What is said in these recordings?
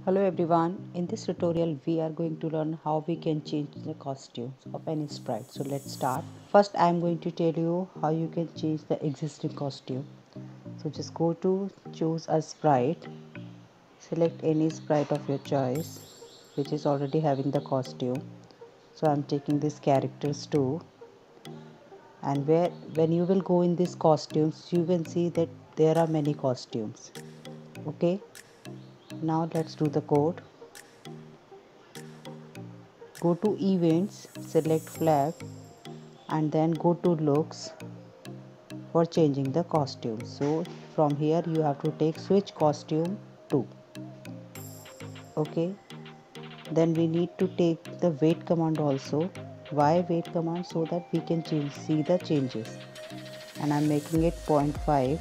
Hello everyone, in this tutorial we are going to learn how we can change the costumes of any sprite. So let's start. First I am going to tell you how you can change the existing costume. So just go to choose a sprite, select any sprite of your choice which is already having the costume. So I am taking this characters too, and when you will go in these costumes you will see that there are many costumes. Okay, now let's do the code. Go to events, select flag, and then go to looks for changing the costume. So from here you have to take switch costume to. Okay, then we need to take the wait command also. Why wait command? So that we can see the changes, and I'm making it 0.5.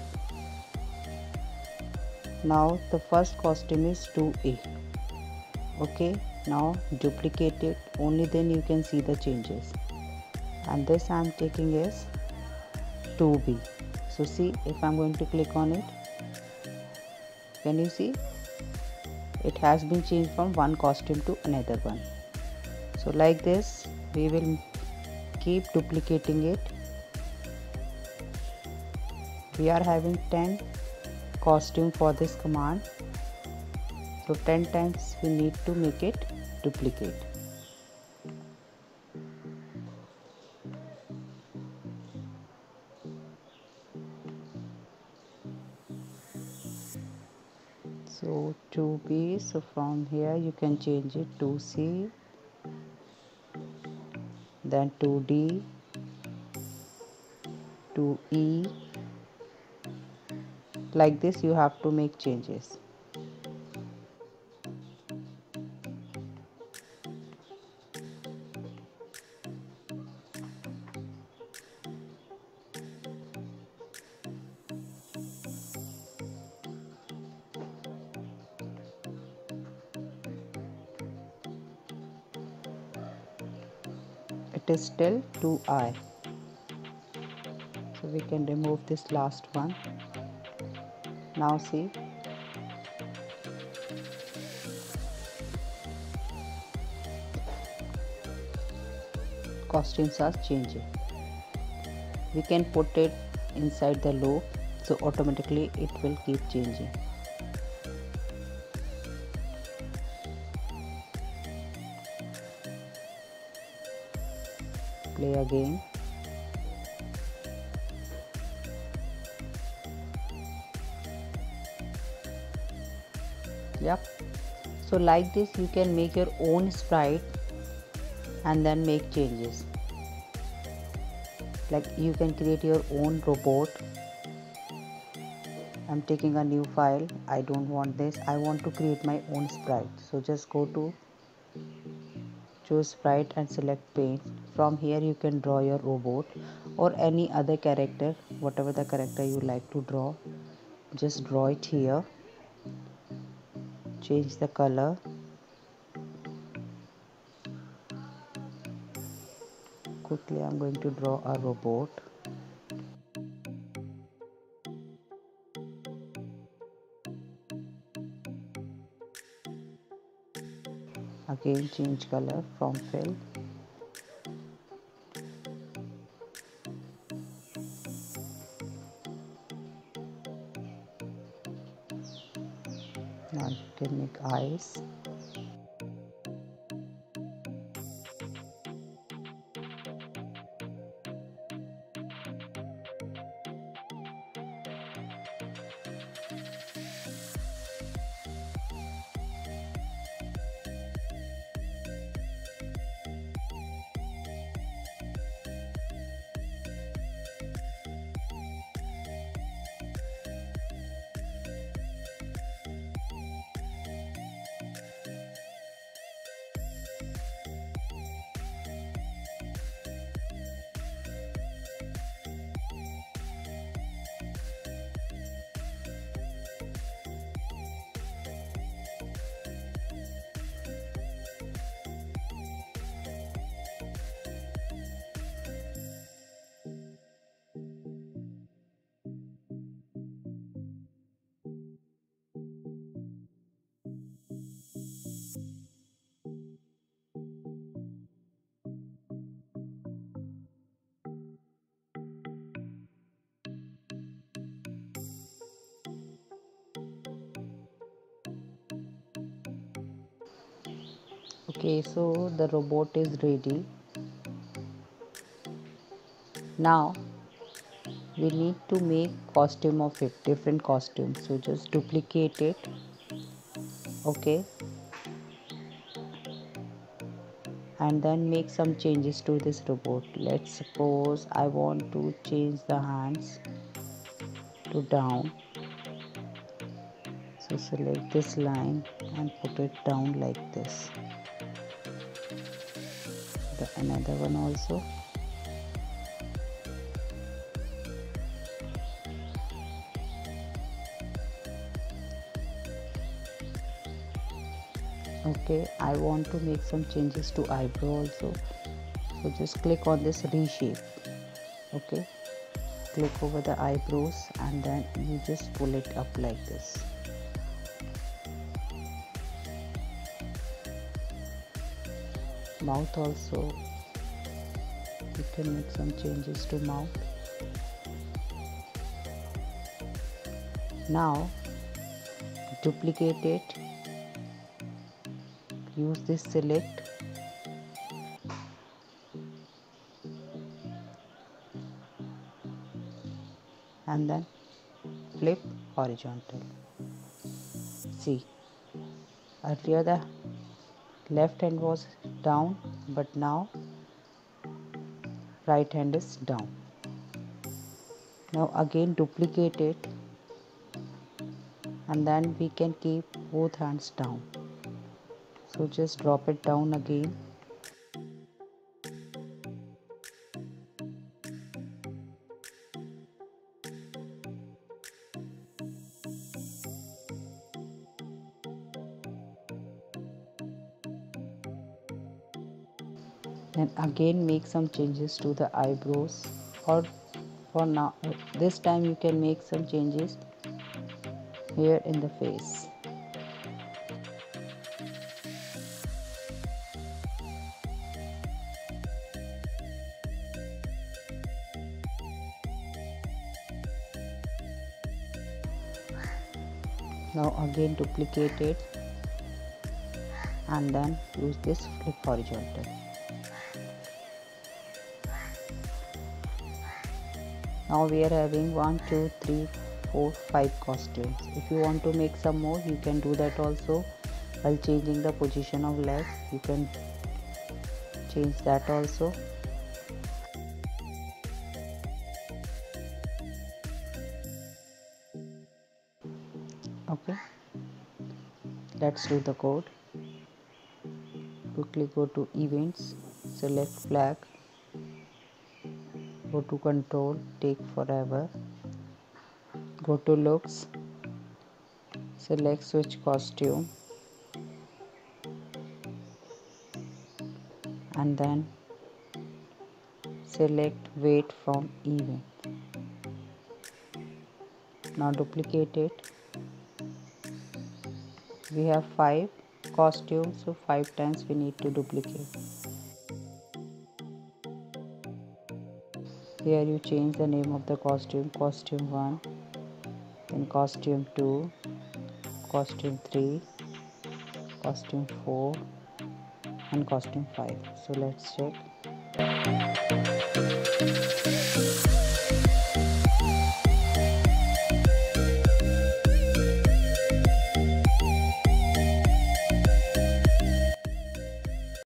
Now the first costume is 2A. Okay, now duplicate it, only then you can see the changes, and this I'm taking is 2B. So see, if I'm going to click on it, can you see it has been changed from one costume to another one. So like this we will keep duplicating it. We are having 10 costume for this command, so 10 times we need to make it duplicate. So 2B, so from here you can change it to C, then 2D, 2E. Like this you have to make changes. It is still 2I, so we can remove this last one. Now see, costumes are changing. We can put it inside the loop, so automatically it will keep changing. Play again. Yep, so like this you can make your own sprite and then make changes. Like you can create your own robot. I'm taking a new file. I don't want this, I want to create my own sprite. So just go to choose sprite and select paint. From here you can draw your robot or any other character, whatever the character you like to draw. Just draw it here, change the color, quickly I'm going to draw a robot. Again change color from fill. Now you can make eyes. Okay, so the robot is ready. Now we need to make costume of it, different costumes. So just duplicate it. Okay, and then make some changes to this robot. Let's suppose I want to change the hands to down. So select this line and put it down like this. The another one also. Okay, I want to make some changes to eyebrow also. So just click on this reshape. Okay, click over the eyebrows and then you just pull it up like this. Mouth also, you can make some changes to mouth. Now duplicate it, use this select, and then flip horizontal. See, earlier the left hand was down, but now right hand is down. Now again duplicate it, and then we can keep both hands down. So just drop it down again. Then again make some changes to the eyebrows, or for now this time you can make some changes here in the face. Now again duplicate it and then use this flip horizontal. Now we are having 1 2 3 4 5 costumes. If you want to make some more, you can do that also. While changing the position of legs, you can change that also. Okay, let's do the code. Quickly go to events, select flag, go to control, take forever, go to looks, select switch costume, and then select wait from event. Now duplicate it. We have 5 costumes, so 5 times we need to duplicate. Here you change the name of the costume, costume 1, then costume 2, costume 3, costume 4, and costume 5. So let's check.